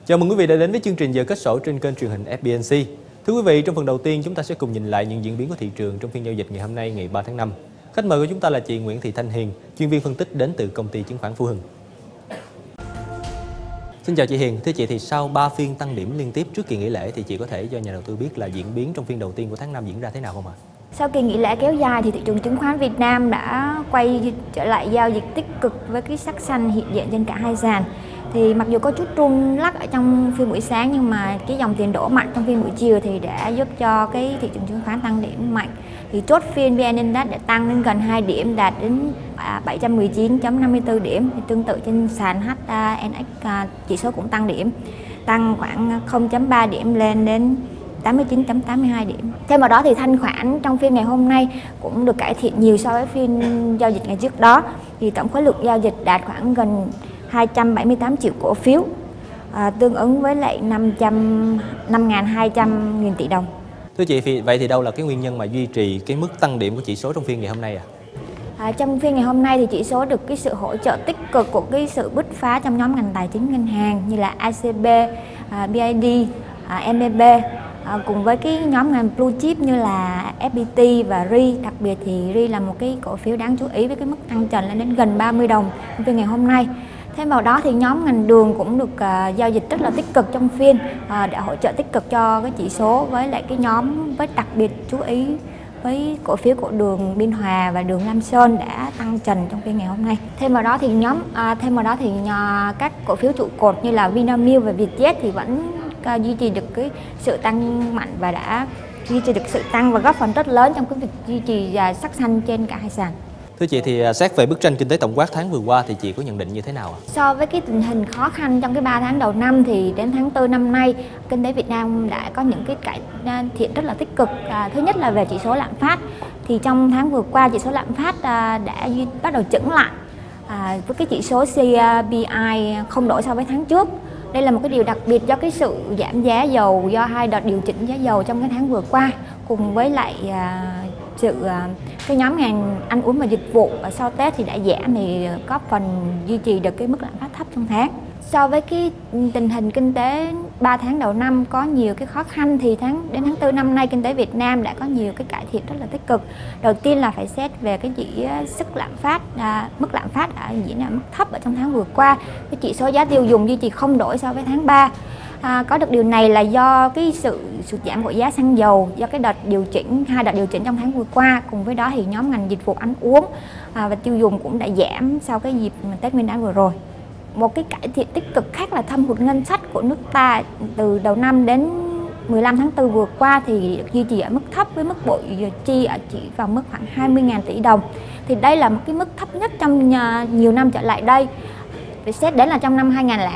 Chào mừng quý vị đã đến với chương trình Giờ Kết Sổ trên kênh truyền hình FBNC. Thưa quý vị, trong phần đầu tiên chúng ta sẽ cùng nhìn lại những diễn biến của thị trường trong phiên giao dịch ngày hôm nay, ngày 3 tháng 5. Khách mời của chúng ta là chị Nguyễn Thị Thanh Hiền, chuyên viên phân tích đến từ công ty chứng khoán Phú Hưng. Xin chào chị Hiền. Thưa chị, thì sau 3 phiên tăng điểm liên tiếp trước kỳ nghỉ lễ thì chị có thể cho nhà đầu tư biết là diễn biến trong phiên đầu tiên của tháng 5 diễn ra thế nào không ạ? Sau kỳ nghỉ lễ kéo dài thì thị trường chứng khoán Việt Nam đã quay trở lại giao dịch tích cực với cái sắc xanh hiện diện trên cả hai sàn. Thì mặc dù có chút rung lắc ở trong phiên buổi sáng nhưng mà cái dòng tiền đổ mạnh trong phiên buổi chiều thì đã giúp cho cái thị trường chứng khoán tăng điểm mạnh. Thì chốt phiên VN Index đã tăng lên gần 2 điểm, đạt đến 719.54 điểm. Thì tương tự trên sàn HNX chỉ số cũng tăng điểm, tăng khoảng 0.3 điểm lên đến 89.82 điểm. Thêm vào đó thì thanh khoản trong phiên ngày hôm nay cũng được cải thiện nhiều so với phiên giao dịch ngày trước đó. Thì tổng khối lượng giao dịch đạt khoảng gần 278 triệu cổ phiếu, tương ứng với lại 5.200.000 tỷ đồng. Thưa chị, vậy thì đâu là cái nguyên nhân mà duy trì cái mức tăng điểm của chỉ số trong phiên ngày hôm nay ạ? Trong phiên ngày hôm nay thì chỉ số được cái sự hỗ trợ tích cực của cái sự bứt phá trong nhóm ngành tài chính ngân hàng như là ACB, BID, MBB, cùng với cái nhóm ngành blue chip như là FPT và RI. Đặc biệt thì RI là một cái cổ phiếu đáng chú ý với cái mức tăng trần lên đến gần 30 đồng trong phiên ngày hôm nay. Thêm vào đó thì nhóm ngành đường cũng được giao dịch rất là tích cực trong phiên, để hỗ trợ tích cực cho cái chỉ số, với lại cái nhóm với đặc biệt chú ý với cổ phiếu của đường Biên Hòa và đường Lam Sơn đã tăng trần trong phiên ngày hôm nay. Thêm vào đó thì các cổ phiếu trụ cột như là Vinamilk và Vietjet thì vẫn duy trì được cái sự tăng mạnh và đã duy trì được sự tăng và góp phần rất lớn trong cái việc duy trì sắc xanh trên cả hai sàn. Thưa chị, thì xét về bức tranh kinh tế tổng quát tháng vừa qua thì chị có nhận định như thế nào ạ? So với cái tình hình khó khăn trong cái 3 tháng đầu năm thì đến tháng 4 năm nay, kinh tế Việt Nam đã có những cái cải thiện rất là tích cực. Thứ nhất là về chỉ số lạm phát. Thì trong tháng vừa qua chỉ số lạm phát đã bắt đầu chững lại, với cái chỉ số CPI không đổi so với tháng trước. Đây là một cái điều đặc biệt do cái sự giảm giá dầu do 2 đợt điều chỉnh giá dầu trong cái tháng vừa qua, cùng với lại cái nhóm ngành ăn uống và dịch vụ và sau Tết thì đã giảm, thì góp phần duy trì được cái mức lạm phát thấp trong tháng. So với cái tình hình kinh tế 3 tháng đầu năm có nhiều cái khó khăn thì đến tháng 4 năm nay kinh tế Việt Nam đã có nhiều cái cải thiện rất là tích cực. Đầu tiên là phải xét về cái chỉ sức lạm phát, mức lạm phát đã diễn ra mức thấp ở trong tháng vừa qua. Cái chỉ số giá tiêu dùng duy trì không đổi so với tháng 3. Có được điều này là do cái sự sụt giảm của giá xăng dầu, do cái hai đợt điều chỉnh trong tháng vừa qua. Cùng với đó thì nhóm ngành dịch vụ ăn uống và tiêu dùng cũng đã giảm sau cái dịp Tết Nguyên đán vừa rồi. Một cái cải thiện tích cực khác là thâm hụt ngân sách của nước ta từ đầu năm đến 15 tháng 4 vừa qua thì được duy trì ở mức thấp, với mức bội chi chỉ vào mức khoảng 20.000 tỷ đồng. Thì đây là một cái mức thấp nhất trong nhiều năm trở lại đây. Phải xét đến là trong năm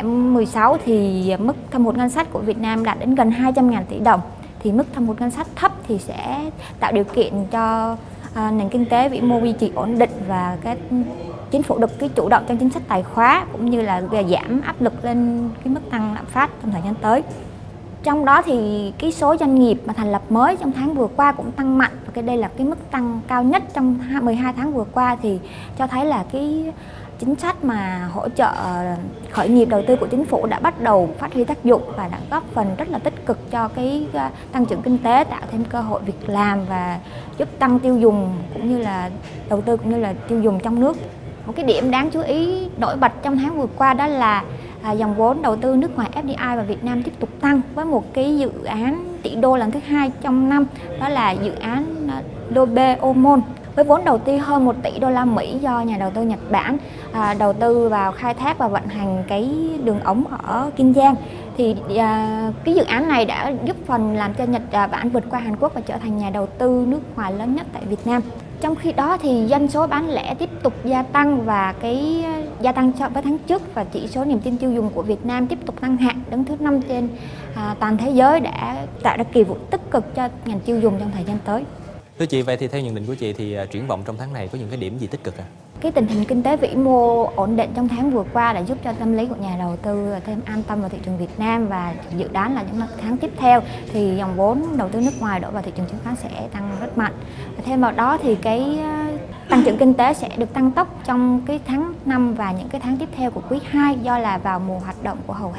2016 thì mức thâm hụt ngân sách của Việt Nam đạt đến gần 200.000 tỷ đồng. Thì mức thâm hụt ngân sách thấp thì sẽ tạo điều kiện cho nền kinh tế vĩ mô duy trì ổn định, và các chính phủ được cái chủ động trong chính sách tài khóa cũng như là giảm áp lực lên cái mức tăng lạm phát trong thời gian tới. Trong đó thì cái số doanh nghiệp mà thành lập mới trong tháng vừa qua cũng tăng mạnh, và đây là cái mức tăng cao nhất trong 12 tháng vừa qua, thì cho thấy là cái chính sách mà hỗ trợ khởi nghiệp đầu tư của chính phủ đã bắt đầu phát huy tác dụng và đã góp phần rất là tích cực cho cái tăng trưởng kinh tế, tạo thêm cơ hội việc làm và giúp tăng tiêu dùng cũng như là đầu tư cũng như là tiêu dùng trong nước. Một cái điểm đáng chú ý nổi bật trong tháng vừa qua đó là dòng vốn đầu tư nước ngoài FDI vào Việt Nam tiếp tục tăng, với một cái dự án tỷ đô lần thứ 2 trong năm, đó là dự án Dobe Omon, với vốn đầu tư hơn 1 tỷ đô la Mỹ do nhà đầu tư Nhật Bản đầu tư vào khai thác và vận hành cái đường ống ở Kiên Giang. Thì cái dự án này đã giúp phần làm cho Nhật Bản vượt qua Hàn Quốc và trở thành nhà đầu tư nước ngoài lớn nhất tại Việt Nam. Trong khi đó thì doanh số bán lẻ tiếp tục gia tăng, và cái gia tăng so với tháng trước, và chỉ số niềm tin tiêu dùng của Việt Nam tiếp tục tăng hạng, đứng thứ 5 trên toàn thế giới, đã tạo ra kỳ vọng tích cực cho ngành tiêu dùng trong thời gian tới. Thưa chị, vậy thì theo nhận định của chị thì triển vọng trong tháng này có những cái điểm gì tích cực ạ? Cái tình hình kinh tế vĩ mô ổn định trong tháng vừa qua đã giúp cho tâm lý của nhà đầu tư thêm an tâm vào thị trường Việt Nam, và dự đoán là những tháng tiếp theo thì dòng vốn đầu tư nước ngoài đổ vào thị trường chứng khoán sẽ tăng rất mạnh. Và thêm vào đó thì cái tăng trưởng kinh tế sẽ được tăng tốc trong cái tháng 5 và những cái tháng tiếp theo của quý 2, do là vào mùa hoạt động của hầu hết các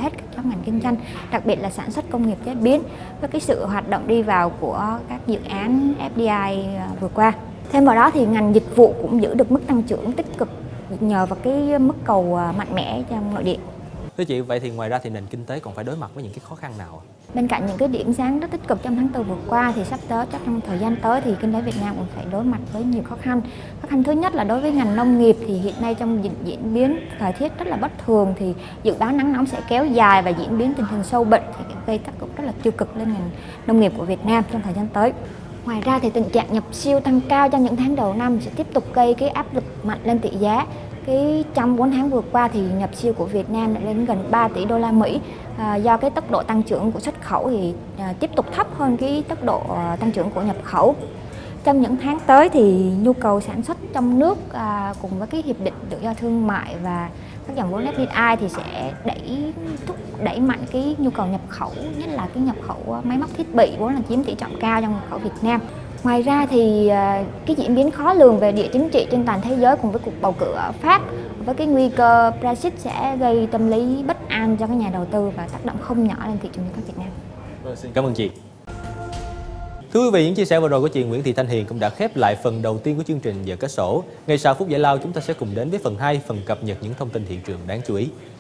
các ngành kinh doanh, đặc biệt là sản xuất công nghiệp chế biến với cái sự hoạt động đi vào của các dự án FDI vừa qua. Thêm vào đó thì ngành dịch vụ cũng giữ được mức tăng trưởng tích cực nhờ vào cái mức cầu mạnh mẽ trong nội địa. Thưa chị, vậy thì ngoài ra thì nền kinh tế còn phải đối mặt với những cái khó khăn nào? Bên cạnh những cái điểm sáng rất tích cực trong tháng 4 vừa qua thì sắp tới trong thời gian tới thì kinh tế Việt Nam cũng phải đối mặt với nhiều khó khăn. Khó khăn thứ nhất là đối với ngành nông nghiệp thì hiện nay trong diễn biến thời tiết rất là bất thường thì dự báo nắng nóng sẽ kéo dài và diễn biến tình hình sâu bệnh thì gây tác động rất là tiêu cực lên ngành nông nghiệp của Việt Nam trong thời gian tới. Ngoài ra thì tình trạng nhập siêu tăng cao trong những tháng đầu năm sẽ tiếp tục gây cái áp lực mạnh lên tỷ giá. Trong 4 tháng vừa qua thì nhập siêu của Việt Nam đã lên gần 3 tỷ đô la Mỹ do cái tốc độ tăng trưởng của xuất khẩu thì tiếp tục thấp hơn cái tốc độ tăng trưởng của nhập khẩu. Trong những tháng tới thì nhu cầu sản xuất trong nước cùng với cái hiệp định tự do thương mại và các dòng vốn FDI thì sẽ đẩy mạnh cái nhu cầu nhập khẩu, nhất là cái nhập khẩu máy móc thiết bị vốn là chiếm tỷ trọng cao trong nhập khẩu Việt Nam. Ngoài ra thì cái diễn biến khó lường về địa chính trị trên toàn thế giới cùng với cuộc bầu cử ở Pháp với cái nguy cơ Brexit sẽ gây tâm lý bất an cho các nhà đầu tư và tác động không nhỏ lên thị trường chứng khoán Việt Nam. Xin cảm ơn chị. Thưa quý vị, những chia sẻ vừa rồi của chị Nguyễn Thị Thanh Hiền cũng đã khép lại phần đầu tiên của chương trình Giờ Kết Sổ. Ngay sau phút giải lao, chúng ta sẽ cùng đến với phần 2, phần cập nhật những thông tin thị trường đáng chú ý.